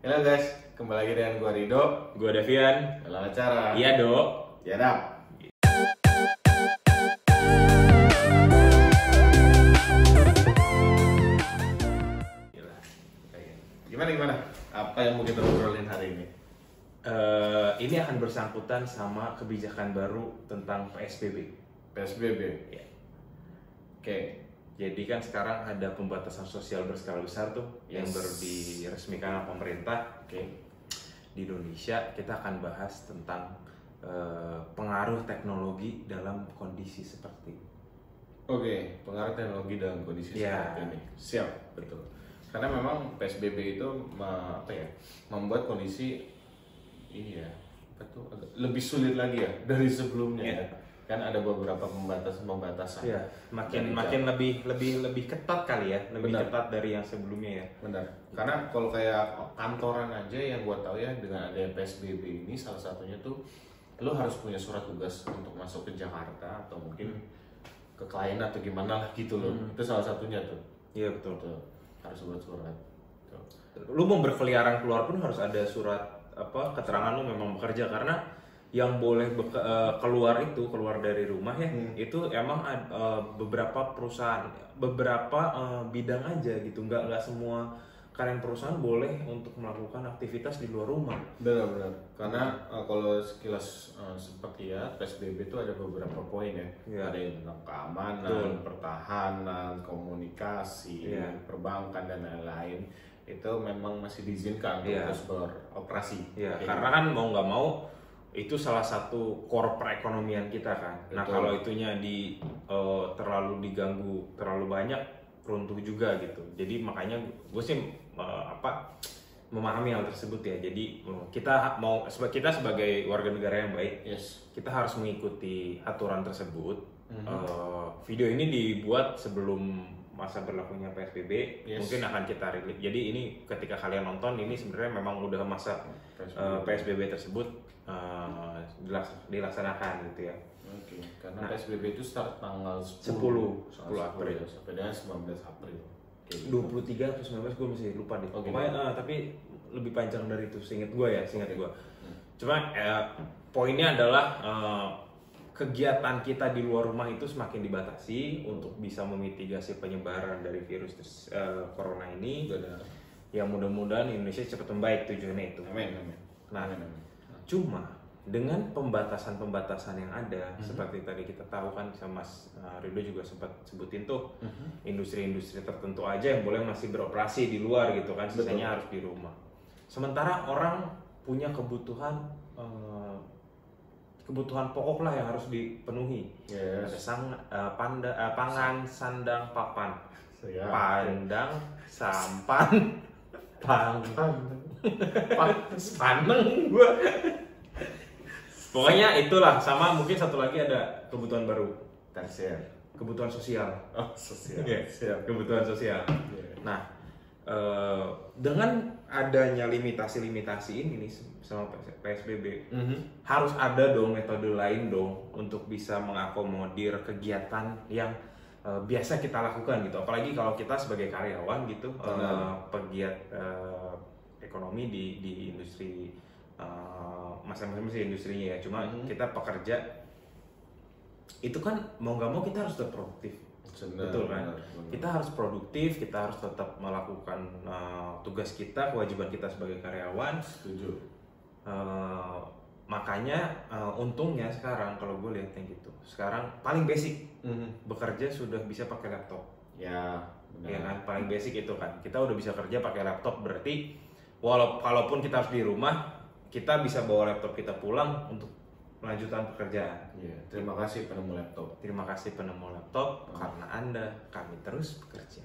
Halo guys, kembali lagi dengan gua Rido. Gua Davian. Dalam acara Iya, Dok. Ya Dap. Gimana? Apa yang mau kita obrolin hari ini? Ini akan bersangkutan sama kebijakan baru tentang PSBB. PSBB. Ya. Oke. Jadi kan sekarang ada pembatasan sosial berskala besar tuh yang baru diresmikan oleh pemerintah. Di Indonesia kita akan bahas tentang pengaruh teknologi dalam kondisi seperti ini. Oke, pengaruh teknologi dalam kondisi seperti ini. Siap, betul. Karena memang PSBB itu membuat kondisi agak lebih sulit lagi ya dari sebelumnya. Kan ada beberapa pembatasan. Iya, makin lebih ketat kali ya, lebih ketat dari yang sebelumnya ya. Benar. Karena kalau kayak kantoran aja yang gua tahu ya, dengan adanya PSBB ini salah satunya tuh lo harus punya surat tugas untuk masuk ke Jakarta atau mungkin ke klien atau gimana lah gitu loh. Itu salah satunya tuh. Iya, betul. Harus buat surat. Lu mau berkeliaran keluar pun harus ada surat keterangan lu memang bekerja, karena yang boleh keluar dari rumah ya itu emang beberapa perusahaan, beberapa bidang aja gitu, nggak semua karyawan perusahaan boleh untuk melakukan aktivitas di luar rumah. Benar. Karena kalau sekilas seperti ya PSBB itu ada beberapa poin ya. Ada yang tentang keamanan, pertahanan, komunikasi, perbankan dan lain-lain. Itu memang masih diizinkan untuk terus beroperasi. Karena kan mau nggak mau itu salah satu core perekonomian kita kan. Nah kalau itunya terlalu diganggu terlalu banyak, runtuh juga gitu. Jadi makanya gue sih memahami hal tersebut ya. Jadi kita sebagai warga negara yang baik, kita harus mengikuti aturan tersebut. Video ini dibuat sebelum masa berlakunya PSBB, mungkin akan kita rilis. Jadi ini ketika kalian nonton ini sebenarnya memang udah masa PSBB tersebut dilaksanakan gitu ya. Oke. Karena PSBB itu start tanggal 10 April sampai dengan 19 April. 23 atau 19 gue masih lupa deh. Pokoknya tapi lebih panjang dari itu seingat gue ya, gue. Cuma poinnya adalah kegiatan kita di luar rumah itu semakin dibatasi untuk bisa memitigasi penyebaran dari virus corona ini. Ya mudah-mudahan Indonesia cepat membaik, tujuannya itu. Amin. Nah, cuma dengan pembatasan-pembatasan yang ada, seperti tadi kita tahu kan, sama Mas Rido juga sempat sebutin tuh, industri-industri tertentu aja yang boleh masih beroperasi di luar gitu kan, sisanya harus di rumah. Sementara orang punya kebutuhan pokok lah yang harus dipenuhi. Ada pangan, sandang, papan. Pandang, sampan, paneng gua. Pokoknya itulah, sama mungkin satu lagi ada kebutuhan baru. Kebutuhan sosial. Kebutuhan sosial. Nah, dengan adanya limitasi ini nih sama PSBB, harus ada dong metode lain dong untuk bisa mengakomodir kegiatan yang biasa kita lakukan gitu. Apalagi kalau kita sebagai karyawan gitu, pegiat ekonomi di industri masing-masing industrinya ya. Cuma kita pekerja itu kan mau nggak mau kita harus tetap produktif. Betul kan? Kita harus produktif, kita harus tetap melakukan tugas kita, kewajiban kita sebagai karyawan. Setuju. Makanya untungnya sekarang kalau gue lihatnya gitu, sekarang paling basic bekerja sudah bisa pakai laptop. Ya kan, paling basic itu kan, kita udah bisa kerja pakai laptop, berarti walaupun kita harus di rumah, kita bisa bawa laptop kita pulang untuk melanjutkan pekerjaan. Terima kasih penemu laptop. Terima kasih penemu laptop, karena Anda kami terus bekerja.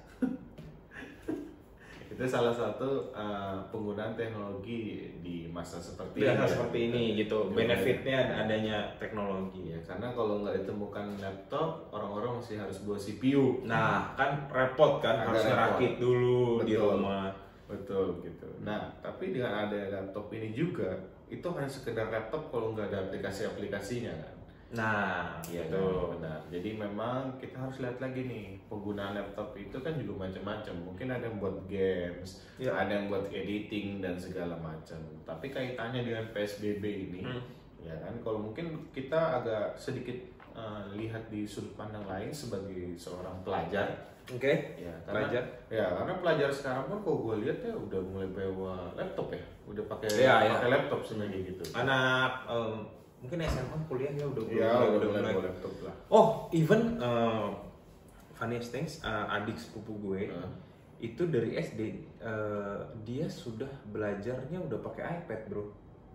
Itu salah satu penggunaan teknologi di masa seperti ini gitu. Benefitnya adanya teknologi ya, karena kalau nggak ditemukan laptop, orang-orang masih harus bawa CPU. Nah kan repot kan, harus ngerakit dulu di rumah. Betul gitu. Nah tapi dengan ada laptop ini juga, itu hanya sekedar laptop kalau nggak ada aplikasi-aplikasinya kan. Nah, gitu. Benar. Jadi memang kita harus lihat lagi nih, penggunaan laptop itu kan juga macam-macam. Mungkin ada yang buat games, ada yang buat editing dan segala macam. Tapi kaitannya dengan PSBB ini, ya kan? Kalau mungkin kita agak sedikit lihat di sudut pandang lain sebagai seorang pelajar. Ya, karena pelajar sekarang pun kalau gue lihat ya udah mulai bawa laptop ya, udah pakai laptop sebenarnya gitu. Anak mungkin SMA kuliah ya udah mulai laptop lah. Oh, even funniest things, adik sepupu gue itu dari SD dia sudah belajarnya udah pakai iPad, bro.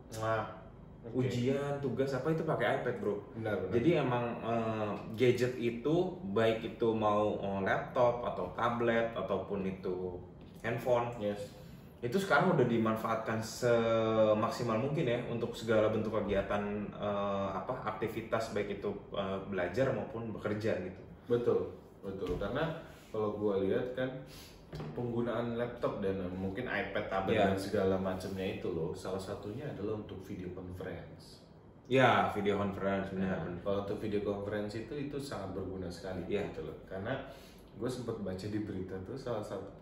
Ujian, tugas apa itu pakai iPad, bro. Benar. Jadi emang gadget itu baik itu mau laptop atau tablet ataupun itu handphone, itu sekarang udah dimanfaatkan semaksimal mungkin ya untuk segala bentuk kegiatan aktivitas baik itu belajar maupun bekerja gitu. Betul. Karena kalau gue lihat kan penggunaan laptop dan mungkin iPad, tablet dan segala macamnya itu loh, salah satunya adalah untuk video conference. Ya, video conference benar. Kalau untuk video conference itu sangat berguna sekali gitu loh. Karena gue sempat baca di berita tuh salah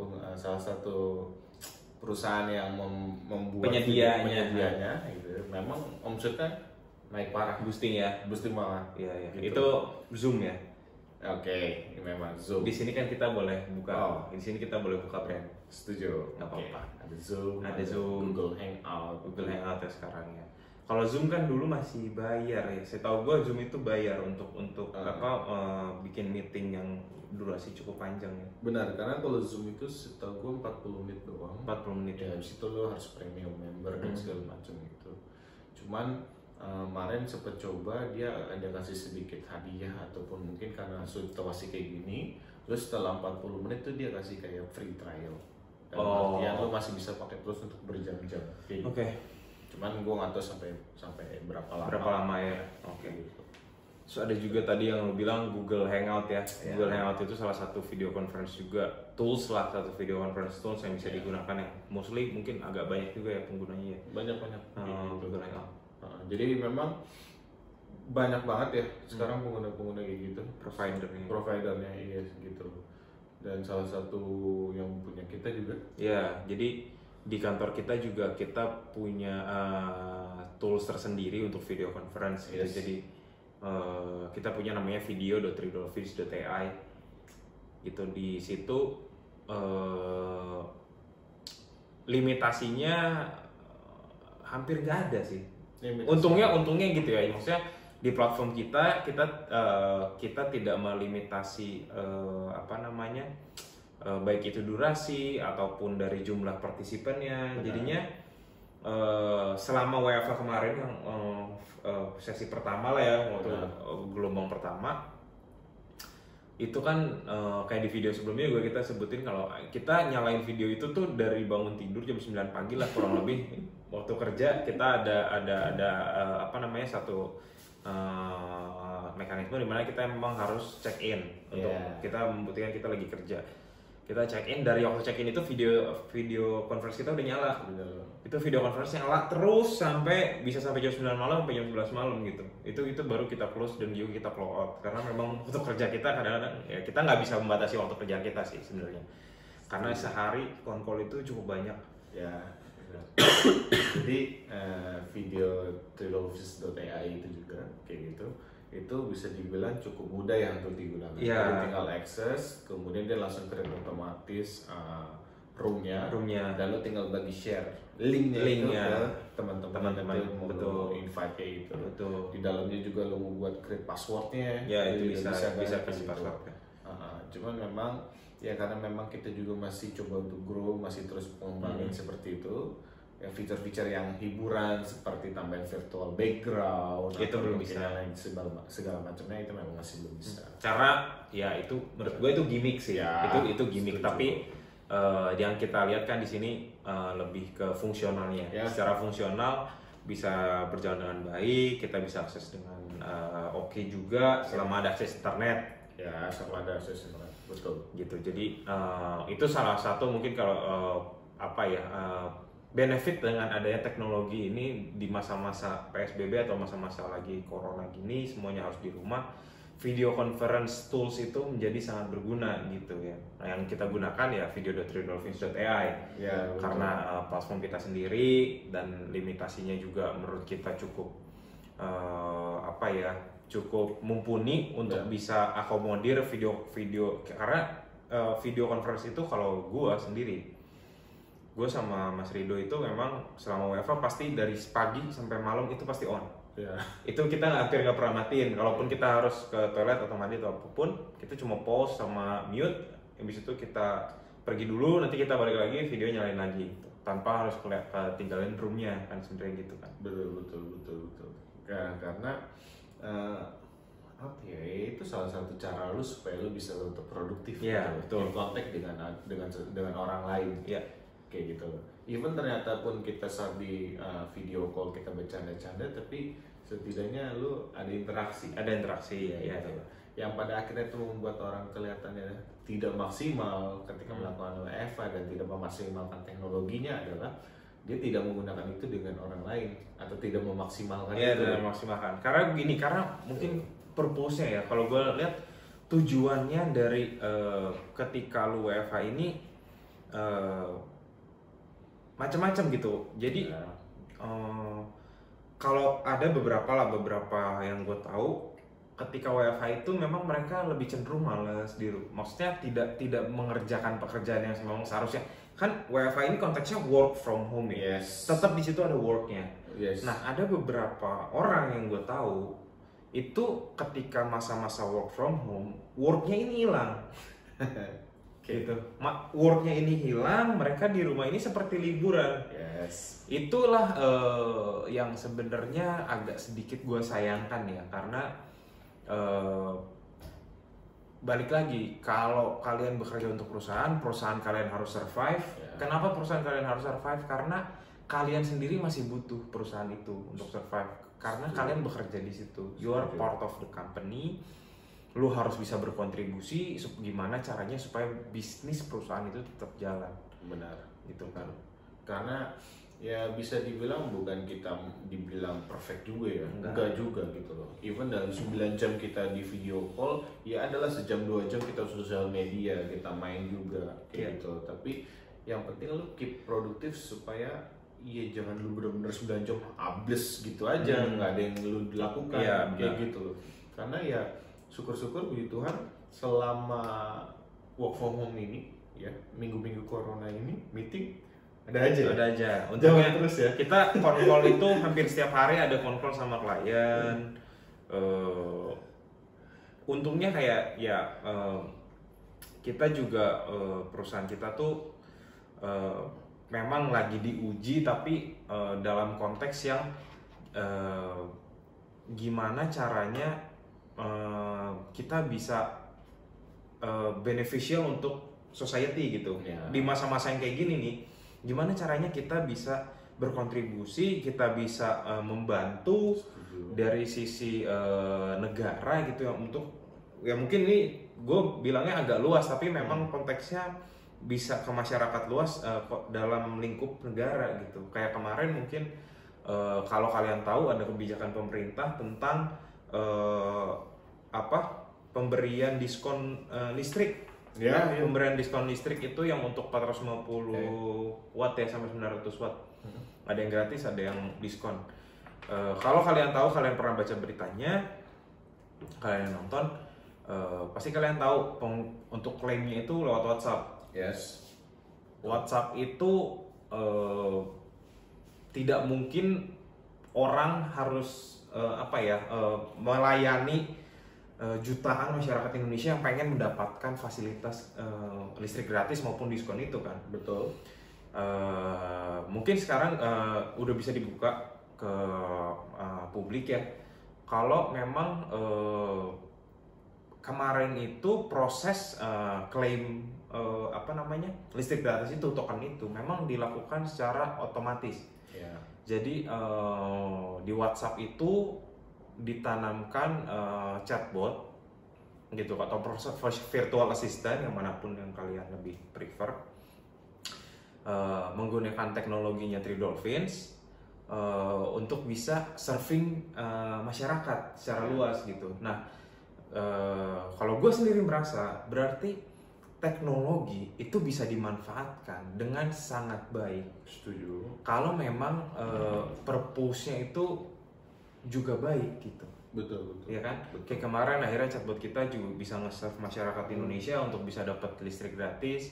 satu perusahaan yang membuat penyedianya gitu, memang omsetnya naik parah, boosting malah. Iya. Gitu. Itu Zoom ya. Oke, memang Zoom. Di sini kan kita boleh buka. Di sini kita boleh buka brand. Setuju. Nggak apa-apa. Ada Zoom, Google Hangout ya sekarang ya. Kalau Zoom kan dulu masih bayar ya. Saya tahu gue Zoom itu bayar untuk bikin meeting yang durasi cukup panjang ya. Benar, karena kalau Zoom itu setahu gue 40 menit doang. 40 menit ya. Habis itu lo harus premium member dan segala macam gitu. Cuman kemarin sempat coba, dia ada kasih sedikit hadiah ataupun mungkin karena situasi kayak gini, terus setelah 40 menit tuh dia kasih kayak free trial. Dan artinya lo masih bisa pakai terus untuk berjam-jam. Oke. Cuman gue nggak tahu sampai berapa lama. Berapa lama ya? Oke. So ada juga tadi yang lo bilang Google Hangout ya. Google Hangout itu salah satu video conference juga, tools lah, satu video conference tools yang bisa digunakan yang mostly mungkin agak banyak juga ya penggunanya ya. Banyak. Google Hangout. Jadi memang banyak banget ya sekarang pengguna kayak gitu. Providernya iya gitu. Dan salah satu yang punya kita juga. Ya, jadi di kantor kita juga kita punya tools tersendiri untuk video conference. Gitu. Jadi kita punya namanya video.3dolphins.ai. Gitu, di situ limitasinya hampir nggak ada sih. Untungnya gitu ya. Maksudnya di platform kita tidak melimitasi baik itu durasi ataupun dari jumlah partisipannya. Jadinya selama WFH kemarin yang sesi pertama lah ya, waktu gelombang pertama itu kan kayak di video sebelumnya juga kita sebutin kalau kita nyalain video itu tuh dari bangun tidur jam 9 pagi lah kurang lebih. Waktu kerja kita ada satu mekanisme di mana kita memang harus check in untuk kita membuktikan kita lagi kerja. Kita check in, dari waktu check in itu video conference kita udah nyala. Itu video conference nyala terus bisa sampai jam 9 malam sampai jam 11 malam gitu. Itu baru kita close dan juga kita close out. Karena memang untuk kerja kita kadang-kadang ya kita nggak bisa membatasi waktu kerja kita sih sebenarnya. Karena sehari call itu cukup banyak. Ya. Jadi video trilofis.ai itu juga kayak gitu, itu bisa dibilang cukup mudah ya untuk digunakan. Jadi tinggal akses, kemudian dia langsung create otomatis roomnya, dan lo tinggal bagi share linknya ke teman-teman itu mau invite kayak gitu. Betul. Di dalamnya juga lo mau buat create passwordnya. Ya itu bisa kasih password. Cuman memang ya karena memang kita juga masih coba untuk grow, masih terus mengembangin seperti itu. Ya fitur-fitur yang hiburan seperti tambahan virtual background itu belum bisa, segala macamnya itu memang masih belum bisa. Cara ya itu menurut gue itu gimmick sih ya. Itu gimmick, tapi yang kita lihat kan di sini lebih ke fungsionalnya. Secara fungsional bisa berjalan dengan baik, kita bisa akses dengan oke juga selama ada akses internet. Ya, selama ada akses internet, betul. Gitu. Jadi itu salah satu mungkin kalau benefit dengan adanya teknologi ini di masa-masa PSBB atau masa-masa lagi corona gini, semuanya harus di rumah. Video conference tools itu menjadi sangat berguna gitu ya. Nah, yang kita gunakan ya video.3dolphins.ai ya, karena platform kita sendiri dan limitasinya juga menurut kita cukup cukup mumpuni untuk bisa akomodir video karena video conference itu kalau gue sama Mas Rido itu memang selama WFH pasti dari pagi sampai malam itu pasti on. Yeah. Itu kita hampir nggak pernah matiin. Kalaupun kita harus ke toilet atau mandi atau apapun, kita cuma pause sama mute. Habis itu kita pergi dulu, nanti kita balik lagi, video nyalain lagi, gitu. Tanpa harus tinggalin roomnya kan sebenarnya gitu kan. Betul. Karena itu salah satu cara lu supaya lu bisa untuk produktif. Yeah, betul. Kontak dengan orang lain. Yeah. Kayak gitu. Even ternyata pun kita saat di video call kita bercanda-canda, tapi setidaknya lu ada interaksi ya gitu. Yang pada akhirnya itu membuat orang kelihatannya tidak maksimal ketika melakukan WFH dan tidak memaksimalkan teknologinya adalah dia tidak menggunakan itu dengan orang lain atau tidak memaksimalkan itu. Tidak memaksimalkan. Karena mungkin purpose-nya ya, kalau gue lihat tujuannya dari ketika lu WFH ini macam-macam gitu. Jadi kalau ada beberapa yang gue tahu ketika WFH itu memang mereka lebih cenderung malas di rumah. Maksudnya tidak mengerjakan pekerjaan yang memang seharusnya. Kan WFH ini konteksnya work from home ya. Yes. Tetap di situ ada worknya. Yes. Nah, ada beberapa orang yang gue tahu itu ketika masa-masa work from home, worknya ini hilang. Gitu. Worknya ini hilang, mereka di rumah ini seperti liburan. Yes. Itulah yang sebenarnya agak sedikit gue sayangkan ya, karena balik lagi, kalau kalian bekerja untuk perusahaan kalian harus survive. Kenapa perusahaan kalian harus survive? Karena kalian sendiri masih butuh perusahaan itu untuk survive. Karena kalian bekerja di situ, you are part of the company. Lu harus bisa berkontribusi gimana caranya supaya bisnis perusahaan itu tetap jalan. Benar, gitu kan. Karena ya bisa dibilang bukan kita dibilang perfect juga ya, enggak juga gitu loh. Even dalam 9 jam kita di video call, ya adalah sejam 2 jam kita sosial media, kita main juga kayak gitu. Tapi yang penting lu keep produktif supaya jangan lu bener-bener 9 jam ables gitu aja, nggak ada yang lu dilakukan kayak gitu loh. Karena ya syukur-syukur puji Tuhan selama work from home ini ya, minggu-minggu corona ini meeting ada aja. Untungnya terus ya. Kita call itu hampir setiap hari ada call sama klien. Untungnya kayak kita juga perusahaan kita tuh memang lagi diuji, tapi dalam konteks yang gimana caranya kita bisa beneficial untuk society gitu. Di masa-masa yang kayak gini nih, gimana caranya kita bisa berkontribusi, kita bisa membantu dari sisi negara gitu ya, untuk ya mungkin ini gue bilangnya agak luas, tapi memang konteksnya bisa ke masyarakat luas dalam lingkup negara gitu. Kayak kemarin mungkin kalau kalian tahu ada kebijakan pemerintah tentang pemberian diskon listrik. Pemberian diskon listrik itu yang untuk 450 watt ya sampai 900 watt. Ada yang gratis, ada yang diskon. Kalau kalian tahu, kalian pernah baca beritanya, kalian nonton, pasti kalian tahu untuk klaimnya itu lewat WhatsApp. Yes. WhatsApp itu tidak mungkin orang harus melayani jutaan masyarakat Indonesia yang pengen mendapatkan fasilitas listrik gratis maupun diskon itu kan. Betul. Mungkin sekarang udah bisa dibuka ke publik ya. Kalau memang kemarin itu proses klaim listrik gratis itu, token itu memang dilakukan secara otomatis. Jadi di WhatsApp itu ditanamkan chatbot gitu atau virtual assistant yang manapun yang kalian lebih prefer. menggunakan teknologinya Three Dolphins untuk bisa serving masyarakat secara luas gitu. Nah, kalau gue sendiri merasa berarti teknologi itu bisa dimanfaatkan dengan sangat baik. Setuju. Kalau memang purpose-nya itu juga baik gitu. Betul. Ya kan? Kayak kemarin akhirnya chatbot kita juga bisa nge-serve masyarakat Indonesia untuk bisa dapat listrik gratis.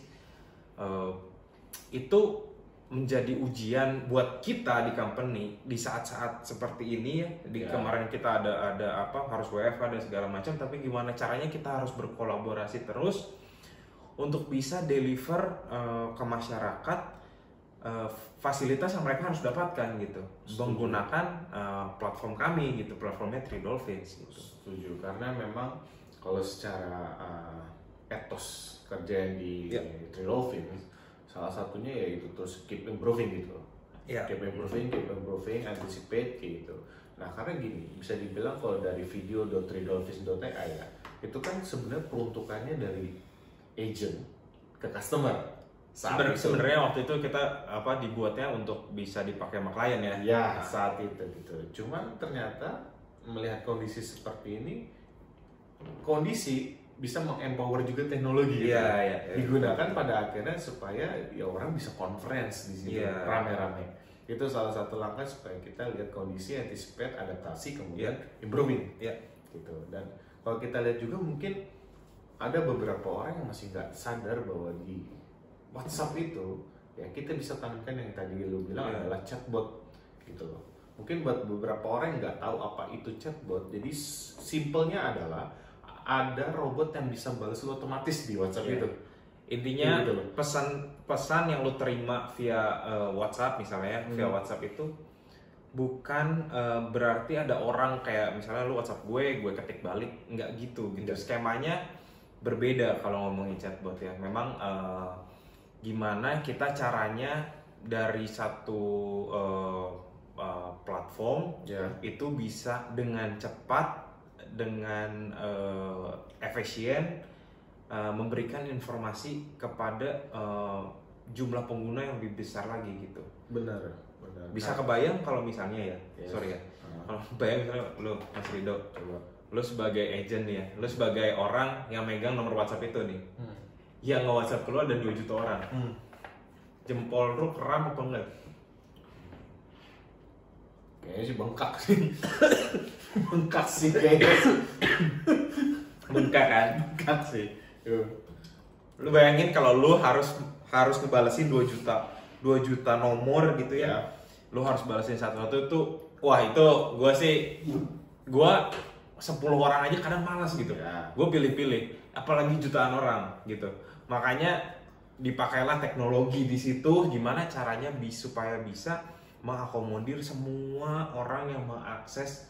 Itu menjadi ujian buat kita di company di saat-saat seperti ini ya. Kemarin kita ada apa harus WFH dan segala macam, tapi gimana caranya kita harus berkolaborasi terus untuk bisa deliver ke masyarakat fasilitas yang mereka harus dapatkan gitu. Menggunakan platform kami gitu, platformnya Three Dolphins gitu. Setuju, karena memang kalau secara etos kerja yang di Three Dolphins, salah satunya yaitu terus keep improving gitu. Keep improving, anticipate gitu. Nah, karena gini, bisa dibilang kalau dari video.3dolphins.ai ya, itu kan sebenarnya peruntukannya dari agent ke customer. Sebenarnya waktu itu kita dibuatnya untuk bisa dipakai sama klien ya. Ya, saat itu gitu. Cuman ternyata melihat kondisi seperti ini, kondisi bisa mengempower juga teknologi gitu. Digunakan pada akhirnya supaya ya orang bisa conference di situ rame-rame. Itu salah satu langkah supaya kita lihat kondisi, anticipate, adaptasi, kemudian improving gitu. Dan kalau kita lihat juga mungkin ada beberapa orang yang masih nggak sadar bahwa di WhatsApp itu ya kita bisa tanamkan yang tadi lu bilang adalah chatbot gitu loh. Mungkin buat beberapa orang yang nggak tahu apa itu chatbot, jadi simpelnya adalah ada robot yang bisa balas lu otomatis di WhatsApp itu. Intinya pesan yang lu terima via WhatsApp misalnya, via WhatsApp itu bukan berarti ada orang kayak misalnya lu WhatsApp gue ketik balik, nggak gitu. Skemanya berbeda kalau ngomongin chatbot ya. Memang gimana kita caranya dari satu platform itu bisa dengan cepat, dengan efisien memberikan informasi kepada jumlah pengguna yang lebih besar lagi gitu. Benar. Bisa kebayang kalau misalnya sorry ya, kalau bayang misalnya lu Mas Rido, lu sebagai agent ya, lu sebagai orang yang megang nomor WhatsApp itu nih, yang nge-WhatsApp keluar ada 2 juta orang, jempol lu kram apa enggak? Kayaknya sih bengkak sih. Bengkak sih kayaknya. Bengkak kan? Bengkak sih. Lu bayangin kalau lu harus ngebalesin 2 juta nomor gitu ya. Lu harus balesin satu-satu itu, wah itu gua 10 orang aja kadang malas gitu. Gua pilih-pilih, apalagi jutaan orang gitu. Makanya dipakailah teknologi di situ, gimana caranya supaya bisa mengakomodir semua orang yang mengakses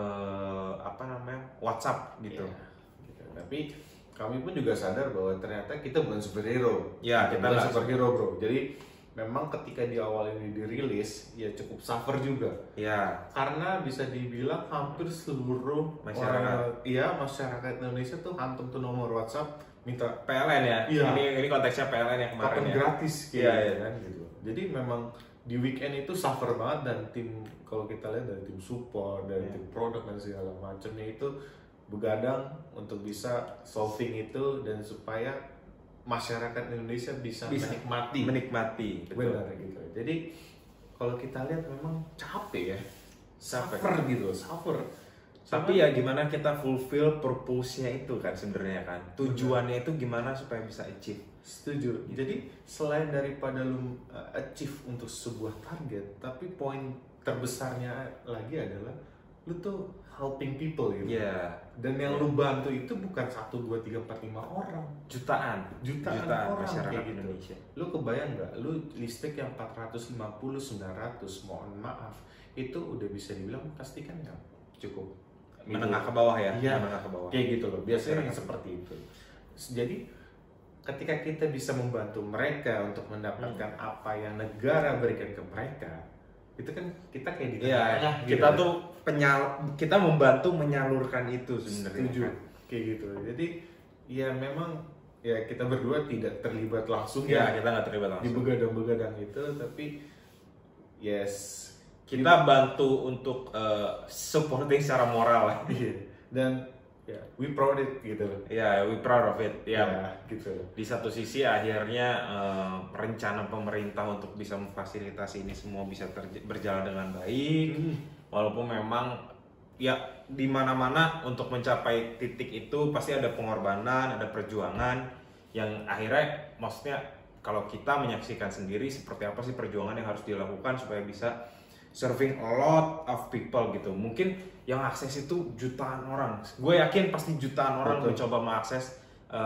WhatsApp gitu. Tapi kami pun juga sadar bahwa ternyata kita bukan superhero. Kita bukan superhero bro. Jadi memang ketika di awal ini dirilis ya cukup suffer juga. Karena bisa dibilang hampir seluruh masyarakat Indonesia tuh hantum tuh nomor WhatsApp minta PLN ya. Ini konteksnya PLN yang kemarin ya. Gratis kan gitu. Jadi memang di weekend itu suffer banget, dan tim kalau kita lihat dari tim support, dari tim produk dan segala macamnya itu begadang untuk bisa solving itu dan supaya masyarakat Indonesia bisa menikmati benar gitu. Jadi kalau kita lihat memang capek ya, suffer. Tapi ya gimana kita fulfill purpose-nya itu kan sebenarnya kan. Tujuannya itu gimana supaya bisa achieve. Setuju. Jadi selain daripada lu achieve untuk sebuah target, tapi poin terbesarnya lagi adalah lu tuh helping people gitu. Dan yang lu bantu itu bukan 1, 2, 3, 4, 5 orang, jutaan orang masyarakat gitu. Indonesia. Lu kebayang nggak? Lu listrik yang 450, 900, mohon maaf, itu udah bisa dibilang pastikan ya cukup menengah ke bawah ya. Menengah ke bawah. Kayak gitu loh. Biasanya yang seperti itu. Jadi ketika kita bisa membantu mereka untuk mendapatkan apa yang negara berikan ke mereka, itu kan kita kayak di tengah-tengah kita tuh kita membantu menyalurkan itu sebenarnya. Setuju. Kayak gitu. Jadi ya memang ya kita berdua tidak terlibat langsung ya kita nggak terlibat langsung di begadang-begadang itu, tapi yes kita bantu untuk supporting secara moral lah. Dan ya we proud it gitu. Ya we proud of it ya gitu. Di satu sisi akhirnya rencana pemerintah untuk bisa memfasilitasi ini semua bisa berjalan dengan baik, walaupun memang ya di mana-mana untuk mencapai titik itu pasti ada pengorbanan, ada perjuangan yang akhirnya maksudnya kalau kita menyaksikan sendiri seperti apa sih perjuangan yang harus dilakukan supaya bisa serving a lot of people gitu. Mungkin yang akses itu jutaan orang. Gue yakin pasti jutaan orang mencoba mengakses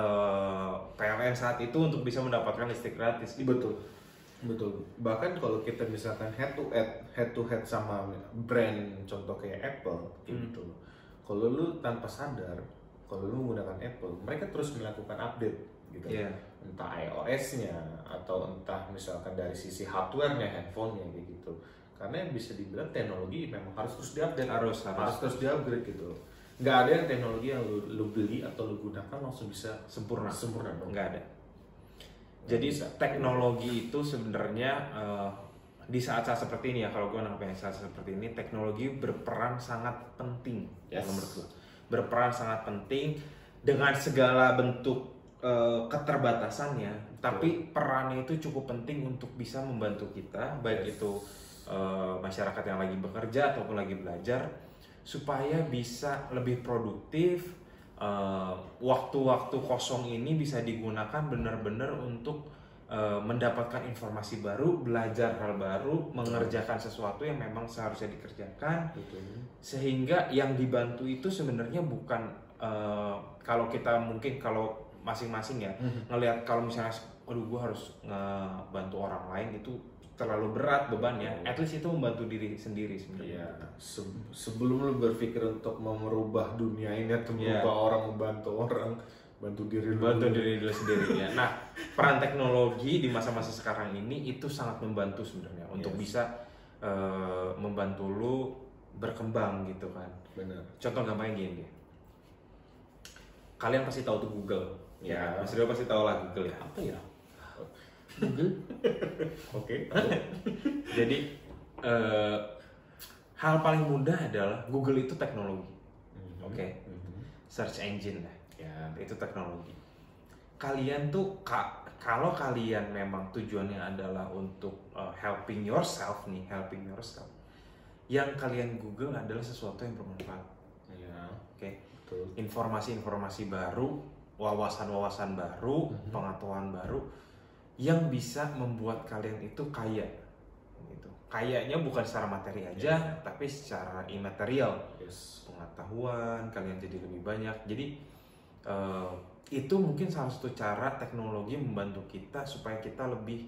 PLN saat itu untuk bisa mendapatkan listrik gratis. Betul. Bahkan kalau kita misalkan head to head sama brand contoh kayak Apple gitu. Kalau lu tanpa sadar, kalau lu menggunakan Apple, mereka terus melakukan update gitu. Entah iOS-nya atau entah misalkan dari sisi hardware-nya, handphone-nya kayak gitu. Karena bisa dibilang teknologi memang harus terus diupdate, harus terus diupgrade gitu. Nggak ada yang teknologi yang lu beli atau lu gunakan langsung bisa sempurna dong. Nggak ada. Jadi teknologi itu sebenarnya di saat-saat seperti ini ya, kalau gue nangkepnya saat seperti ini, teknologi berperan sangat penting menurut gue. Berperan sangat penting dengan segala bentuk keterbatasannya, tapi perannya itu cukup penting untuk bisa membantu kita, baik itu masyarakat yang lagi bekerja ataupun lagi belajar, supaya bisa lebih produktif. Waktu-waktu kosong ini bisa digunakan benar-benar untuk mendapatkan informasi baru, belajar hal baru, mengerjakan sesuatu yang memang seharusnya dikerjakan. Sehingga yang dibantu itu sebenarnya bukan kalau kita mungkin kalau masing-masing ya ngelihat kalau misalnya aduh gue harus ngebantu orang lain itu terlalu berat bebannya, at least itu membantu diri sendiri sebenarnya. Sebelum lu berpikir untuk merubah dunia ini atau merubah orang, membantu orang, bantu diri dulu sendiri ya. Nah, peran teknologi di masa-masa sekarang ini itu sangat membantu sebenarnya untuk bisa membantu lu berkembang gitu kan. Benar. Contoh gampangnya gini. Kalian pasti tahu tuh Google. Ya, Mas Rio pasti tahu lah Google ya. Apa ya? Google. Oke. Jadi hal paling mudah adalah Google itu teknologi. Search engine lah. Ya, itu teknologi. Kalian tuh kalau kalian memang tujuannya adalah untuk helping yourself, yang kalian Google adalah sesuatu yang bermanfaat. Informasi-informasi baru, wawasan-wawasan baru, pengetahuan baru yang bisa membuat kalian itu kaya gitu. Kayanya bukan secara materi aja, tapi secara imaterial. Pengetahuan kalian jadi lebih banyak. Jadi itu mungkin salah satu cara teknologi membantu kita supaya kita lebih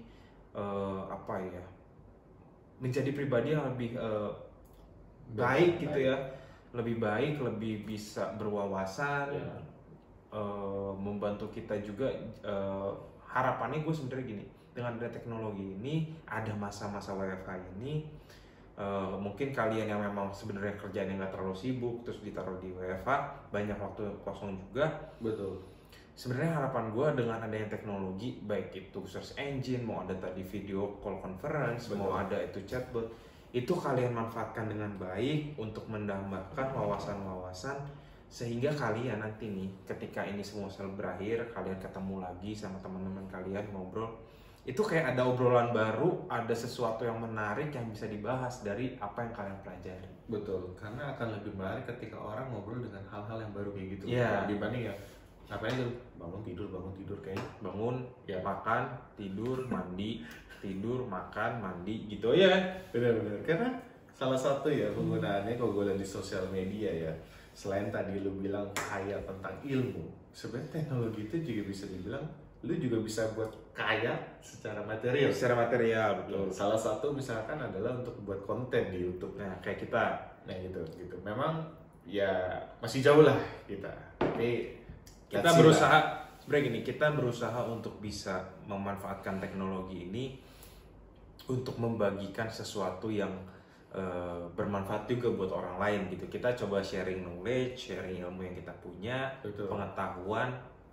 menjadi pribadi yang lebih baik gitu ya. Lebih baik, lebih bisa berwawasan, membantu kita juga. Harapannya gue sebenarnya gini, dengan ada teknologi ini, ada masa-masa WFH ini, mungkin kalian yang memang sebenarnya kerjaannya nggak terlalu sibuk, terus ditaruh di WFH, banyak waktu kosong juga. Betul. Sebenarnya harapan gue dengan adanya teknologi, baik itu search engine, mau ada tadi video call conference, mau ada itu chatbot, itu kalian manfaatkan dengan baik untuk menambahkan wawasan-wawasan, sehingga kalian nanti nih ketika ini semua selesai berakhir, kalian ketemu lagi sama teman-teman kalian ngobrol, itu kayak ada obrolan baru, ada sesuatu yang menarik yang bisa dibahas dari apa yang kalian pelajari. Betul, karena akan lebih menarik ketika orang ngobrol dengan hal-hal yang baru kayak gitu. Dibanding ya ngapain tuh bangun tidur kayak bangun ya makan tidur mandi tidur makan mandi gitu ya kan. Benar-benar, karena salah satu ya penggunaannya kalau gue lihat di sosial media ya, selain tadi lu bilang kaya tentang ilmu, sebenarnya teknologi itu juga bisa dibilang lu juga bisa buat kaya secara material. Betul. Salah satu misalkan adalah untuk buat konten di YouTube. Nah, kayak kita. Nah, gitu. Memang ya masih jauh lah kita. Tapi kita berusaha sebenarnya gini, kita berusaha untuk bisa memanfaatkan teknologi ini untuk membagikan sesuatu yang bermanfaat juga buat orang lain gitu. Kita coba sharing knowledge, sharing ilmu yang kita punya, pengetahuan,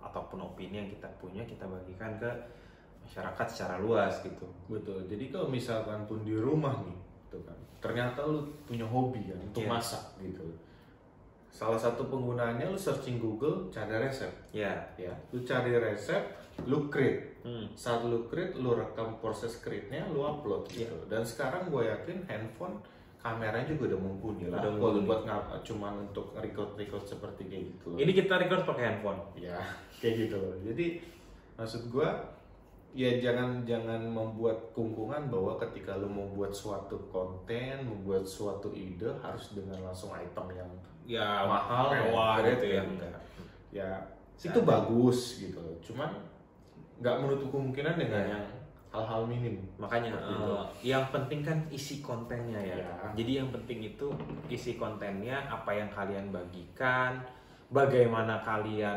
ataupun opini yang kita punya kita bagikan ke masyarakat secara luas gitu. Betul. Jadi kalau misalkan pun di rumah nih, gitu kan, ternyata lu punya hobi kan untuk masak gitu. Salah satu penggunaannya lu searching Google cari resep. Ya. Lu cari resep, lu create. Saat lu create, lu rekam proses create-nya, lu upload gitu. Dan sekarang gue yakin handphone kameranya juga udah mumpuni lah. Kalau buat cuma untuk record seperti kayak gitu. Ini kita record pakai handphone. Ya, kayak gitu. Jadi maksud gue ya jangan membuat kungkungan bahwa ketika lu mau buat suatu konten, membuat suatu ide harus dengan langsung item yang mahal, mewah gitu ya. Ya itu bagus gitu. Cuman nggak menutup kemungkinan dengan yang hal-hal minim. Makanya yang penting kan isi kontennya ya. Jadi yang penting itu isi kontennya, apa yang kalian bagikan, bagaimana kalian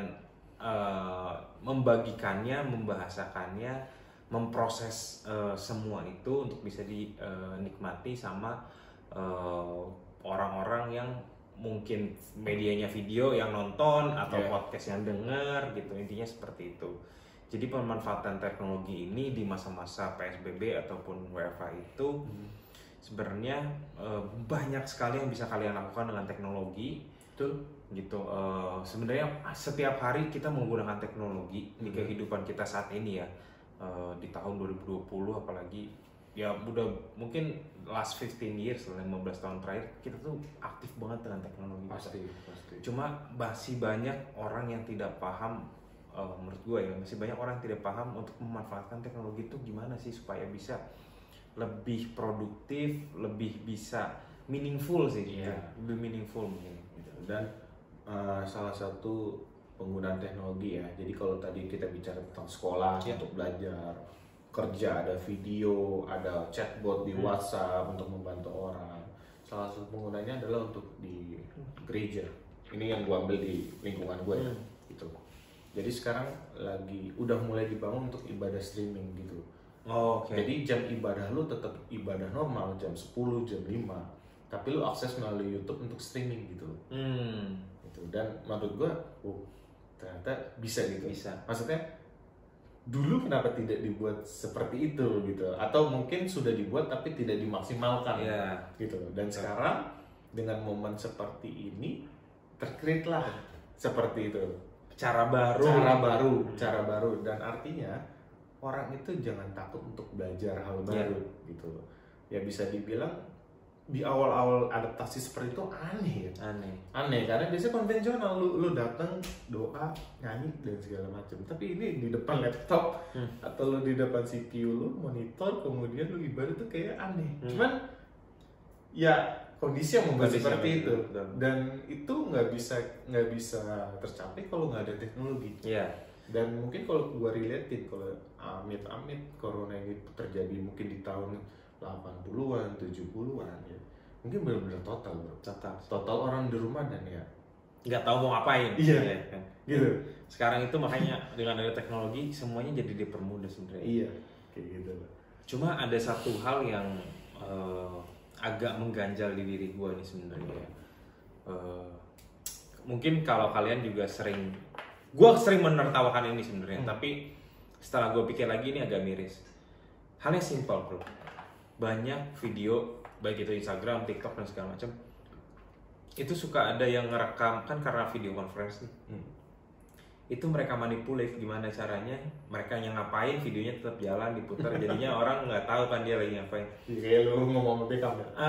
membagikannya, membahasakannya, memproses semua itu untuk bisa dinikmati sama orang-orang yang mungkin medianya video yang nonton atau podcast yang denger gitu. Intinya seperti itu. Jadi pemanfaatan teknologi ini di masa-masa PSBB ataupun WFH itu sebenarnya banyak sekali yang bisa kalian lakukan dengan teknologi. Gitu. Sebenarnya setiap hari kita menggunakan teknologi di kehidupan kita saat ini ya. Di tahun 2020 apalagi ya udah mungkin last 15 years, 15 tahun terakhir kita tuh aktif banget dengan teknologi. Pasti. Cuma masih banyak orang yang tidak paham, menurut gue ya, masih banyak orang yang tidak paham untuk memanfaatkan teknologi itu gimana sih supaya bisa lebih produktif, lebih bisa meaningful sih gitu. Lebih meaningful mungkin gitu. Dan salah satu penggunaan teknologi ya. Jadi kalau tadi kita bicara tentang sekolah untuk belajar, kerja ada video, ada chatbot di WhatsApp untuk membantu orang. Salah satu penggunanya adalah untuk di gereja. Ini yang gua ambil di lingkungan gue gitu. Jadi sekarang udah mulai dibangun untuk ibadah streaming gitu. Jadi jam ibadah lu tetap ibadah normal jam 10, jam 5. Tapi lu akses melalui YouTube untuk streaming gitu. Gitu. Dan menurut gua ternyata bisa gitu. Maksudnya dulu kenapa tidak dibuat seperti itu gitu, atau mungkin sudah dibuat tapi tidak dimaksimalkan gitu. Dan sekarang dengan momen seperti ini tercreate lah seperti itu, cara baru dan artinya orang itu jangan takut untuk belajar hal baru gitu. Ya bisa dibilang di awal-awal adaptasi seperti itu aneh karena biasanya konvensional lu datang doa nyanyi dan segala macam, tapi ini di depan laptop atau lu di depan CPU lu monitor kemudian lu ibadah tuh kayak aneh. Cuman ya kondisi yang membuat seperti itu dan itu nggak bisa tercapai kalau nggak ada teknologi. Dan mungkin kalau gua relatein, kalau amit-amit corona ini terjadi mungkin di tahun 80-an, 70-an ya. Mungkin benar-benar total, bro. Total orang di rumah dan ya nggak tahu mau ngapain. Gitu. Sekarang itu makanya dengan ada teknologi semuanya jadi dipermudah sebenarnya. Kayak gitu. Cuma ada satu hal yang agak mengganjal di diri gue nih sebenarnya. Mungkin kalau kalian juga gue sering menertawakan ini sebenarnya, tapi setelah gue pikir lagi ini agak miris. Halnya simpel, bro. Banyak video baik itu Instagram, TikTok dan segala macam itu suka ada yang ngerekam, kan karena video conference nih. Itu mereka manipulate gimana caranya, mereka yang ngapain videonya tetap jalan diputar, jadinya orang nggak tahu kan dia lagi ngapain. Kayak lu ngomong bekam ya.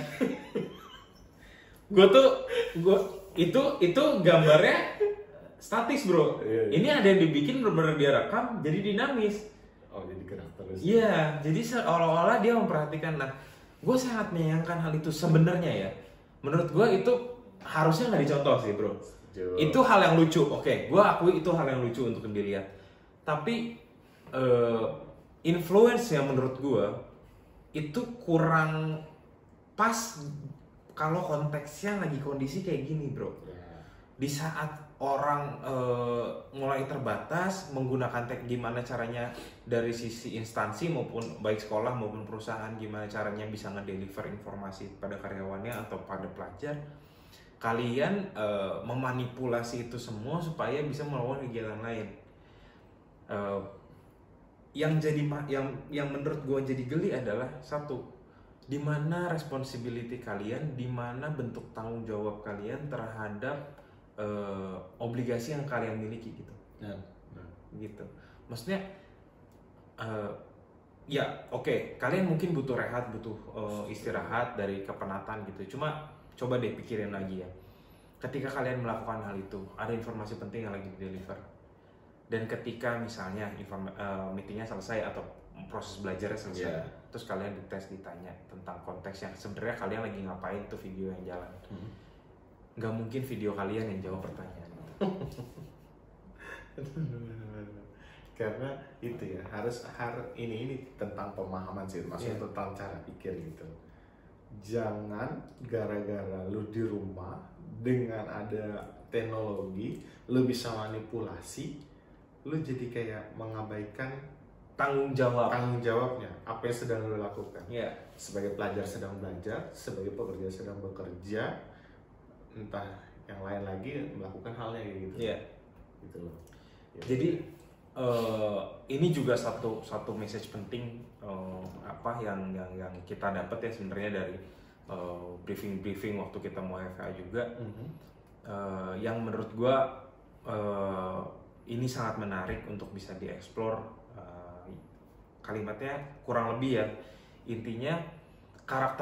Itu gambarnya statis, bro. Ini ada yang dibikin benar-benar dia rekam jadi dinamis. Jadi gerak terus. Jadi seolah-olah dia memperhatikan. Nah, gue sangat menyayangkan hal itu sebenarnya ya. Menurut gue itu harusnya nggak dicontoh sih, bro. Itu hal yang lucu. Oke, gue akui itu hal yang lucu untuk dilihat. Tapi influence yang menurut gue itu kurang pas kalau konteksnya lagi kondisi kayak gini, bro. Di saat orang mulai terbatas menggunakan gimana caranya dari sisi instansi maupun baik sekolah maupun perusahaan, gimana caranya bisa ngedeliver informasi pada karyawannya atau pada pelajar. kalian memanipulasi itu semua supaya bisa melakukan kegiatan lain. Yang menurut gue jadi geli adalah satu, di mana responsibility kalian, di mana bentuk tanggung jawab kalian terhadap obligasi yang kalian miliki gitu. Gitu. Maksudnya ya oke, kalian mungkin butuh rehat, butuh istirahat dari kepenatan gitu. Cuma coba deh pikirin lagi ya. Ketika kalian melakukan hal itu, ada informasi penting yang lagi di-deliver. Dan ketika misalnya meetingnya selesai atau proses belajarnya selesai, terus kalian dites, ditanya tentang konteks yang sebenarnya kalian lagi ngapain tuh video yang jalan. Nggak mungkin video kalian yang jawab pertanyaan itu. Karena itu ya harus ini tentang pemahaman sih, maksudnya tentang cara pikir gitu. Jangan gara-gara lu di rumah dengan ada teknologi lu bisa manipulasi, lu jadi kayak mengabaikan tanggung jawabnya apa yang sedang lu lakukan. Sebagai pelajar sedang belajar, sebagai pekerja sedang bekerja, entah yang lain lagi melakukan halnya gitu. Gitu loh. Jadi ini juga satu message penting yang kita dapat ya sebenarnya dari briefing waktu kita mau FA juga. Yang menurut gua ini sangat menarik untuk bisa dieksplor. Kalimatnya kurang lebih ya, intinya karakter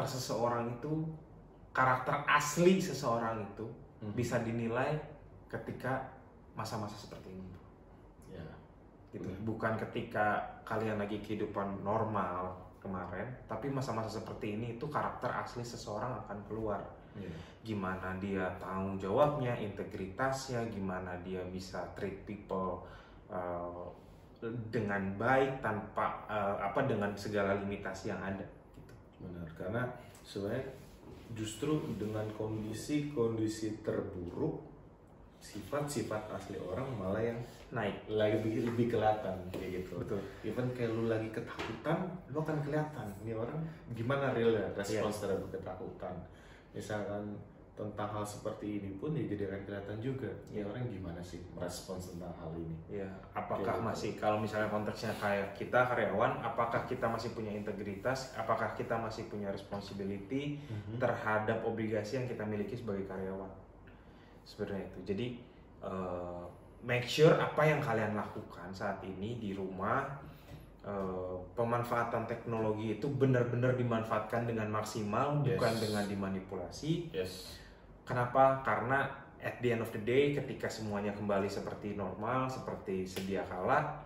asli seseorang itu bisa dinilai ketika masa-masa seperti ini. Gitu. Bukan ketika kalian lagi kehidupan normal kemarin, tapi masa-masa seperti ini itu karakter asli seseorang akan keluar. Gimana dia tanggung jawabnya, integritasnya, gimana dia bisa treat people dengan baik tanpa dengan segala limitasi yang ada gitu. Benar, karena sebenarnya justru dengan kondisi terburuk, sifat-sifat asli orang malah yang naik, lebih kelihatan kayak gitu. Betul. Even kayak lu lagi ketakutan, lu akan kelihatan ini orang gimana real respons terhadap ketakutan. Misalkan tentang hal seperti ini pun ya jadi akan kelihatan juga ya orang gimana sih merespons tentang hal ini. Apakah masih, kalau misalnya konteksnya kayak kita karyawan, apakah kita masih punya integritas, apakah kita masih punya responsibility terhadap obligasi yang kita miliki sebagai karyawan. Sebenarnya itu. Jadi make sure apa yang kalian lakukan saat ini di rumah, pemanfaatan teknologi itu benar-benar dimanfaatkan dengan maksimal, bukan dengan dimanipulasi. Kenapa? Karena at the end of the day, ketika semuanya kembali seperti normal, seperti sedia kala,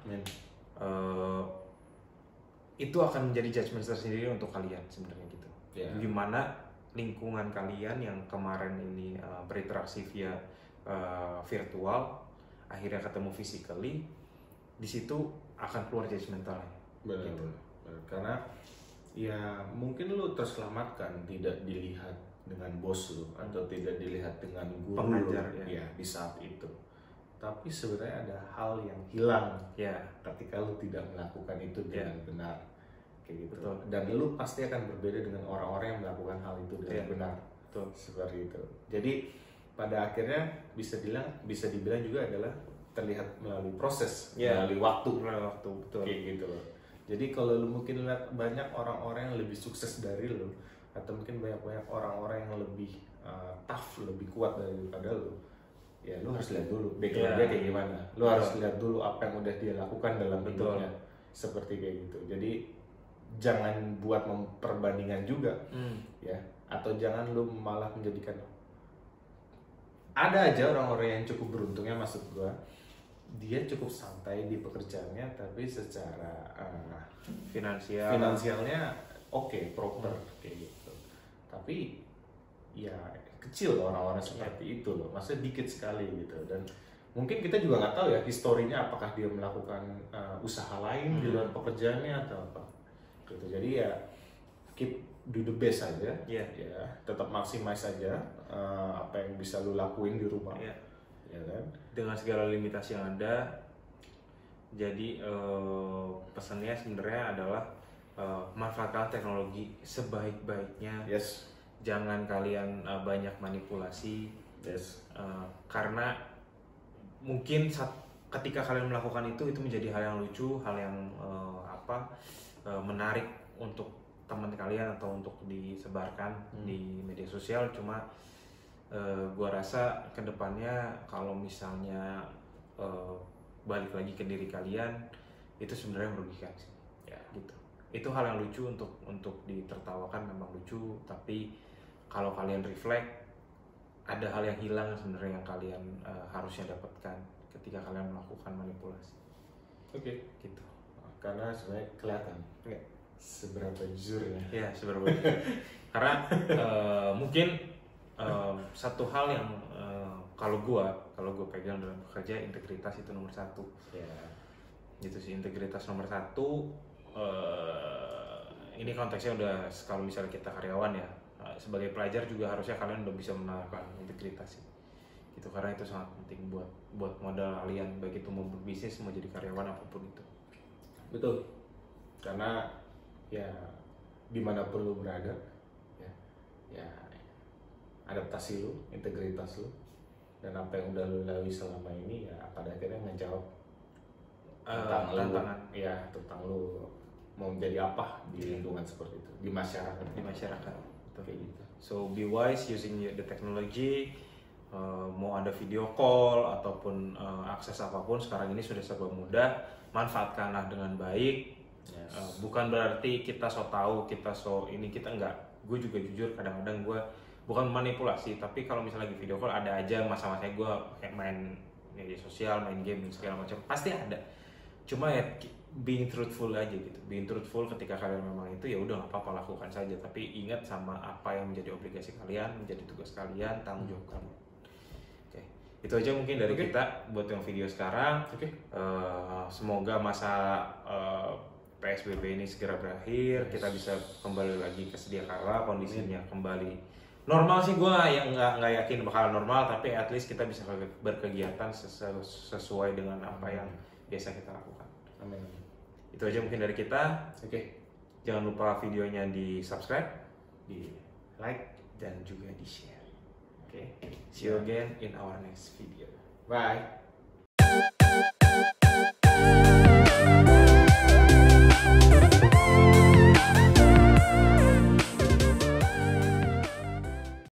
itu akan menjadi judgement tersendiri untuk kalian sebenarnya gitu. Gimana lingkungan kalian yang kemarin ini berinteraksi via virtual, akhirnya ketemu physically, di situ akan keluar judgmentalnya. Gitu. Karena ya mungkin lu terselamatkan tidak dilihat dengan bos lu atau tidak dilihat dengan guru pengajar lu, di saat itu. Tapi sebenarnya ada hal yang hilang ketika lu tidak melakukan itu dengan benar. Kayak gitu. Betul. Dan lu pasti akan berbeda dengan orang-orang yang melakukan hal itu dengan benar. Betul. Seperti itu. Jadi pada akhirnya bisa dibilang juga adalah terlihat melalui proses, melalui waktu, betul. Kayak gitu loh. Jadi kalau lu mungkin lihat banyak orang-orang yang lebih sukses dari lu, atau mungkin banyak orang-orang yang lebih tough, lebih kuat daripada lu, ya lu harus lihat dulu background dia kayak gimana. Lu harus lihat dulu apa yang udah dia lakukan dalam hidupnya, seperti kayak gitu. Jadi jangan buat memperbandingan juga, ya. Atau jangan lu malah menjadikan, ada aja orang-orang yang cukup beruntungnya, maksud gua dia cukup santai di pekerjaannya, tapi secara finansialnya proper kayak gitu. Tapi ya kecil orang-orang seperti itu loh, maksudnya dikit sekali gitu. Dan mungkin kita juga nggak tahu ya historinya, apakah dia melakukan usaha lain di luar pekerjaannya atau apa gitu. Jadi ya keep do the best aja, ya tetap maximize aja apa yang bisa lu lakuin di rumah. Ya kan? Dengan segala limitasi yang ada. Jadi pesannya sebenarnya adalah manfaatkan teknologi sebaik-baiknya. jangan kalian banyak manipulasi. Yes. Karena mungkin ketika kalian melakukan itu menjadi hal yang lucu, hal yang menarik untuk teman kalian atau untuk disebarkan di media sosial. Cuma gua rasa kedepannya kalau misalnya balik lagi ke diri kalian, itu sebenarnya merugikan sih. Ya gitu. Itu hal yang lucu untuk ditertawakan, memang lucu, tapi kalau kalian reflect, ada hal yang hilang sebenarnya yang kalian harusnya dapatkan ketika kalian melakukan manipulasi. Oke. Gitu. Karena sebenarnya kelihatan seberapa jujurnya. Ya, seberapa jujur. Karena mungkin satu hal yang kalau gue pegang dalam bekerja, integritas itu nomor satu. Ya. Gitu sih, integritas nomor satu. Ini konteksnya udah kalau misalnya kita karyawan ya, sebagai pelajar juga harusnya kalian udah bisa menerapkan integritas sih. Gitu, karena itu sangat penting buat modal kalian, baik itu mau berbisnis, mau jadi karyawan, apapun itu. Betul. Karena ya dimanapun lu berada, ya adaptasi lu, integritas lu, dan apa yang udah lu lalui selama ini ya pada akhirnya ngejawab tantangan tentang lu mau menjadi apa di lingkungan seperti itu, di masyarakat. Kayak gitu. So be wise using the technology. Mau ada video call ataupun akses apapun sekarang ini sudah serba mudah, manfaatkanlah dengan baik. Yes. Bukan berarti kita so tahu, kita enggak. Gue juga jujur kadang-kadang gue bukan manipulasi, tapi kalau misalnya lagi video call ada aja masa-masanya gue kayak main media sosial, main game segala macam, pasti ada. Cuma ya being truthful aja gitu, being truthful ketika kalian memang itu ya udah nggak apa-apa, lakukan saja, tapi ingat sama apa yang menjadi obligasi kalian, menjadi tugas kalian, tanggung jawab kalian. Oke, itu aja mungkin dari kita buat yang video sekarang. Semoga masa PSBB ini segera berakhir, kita bisa kembali lagi ke sedia kala, kondisinya kembali normal sih. Gue yang nggak yakin bakal normal, tapi at least kita bisa berkegiatan sesuai dengan apa yang biasa kita lakukan. Amin. Itu aja mungkin dari kita. Jangan lupa videonya di subscribe, di like, dan juga di share. See you again in our next video. Bye.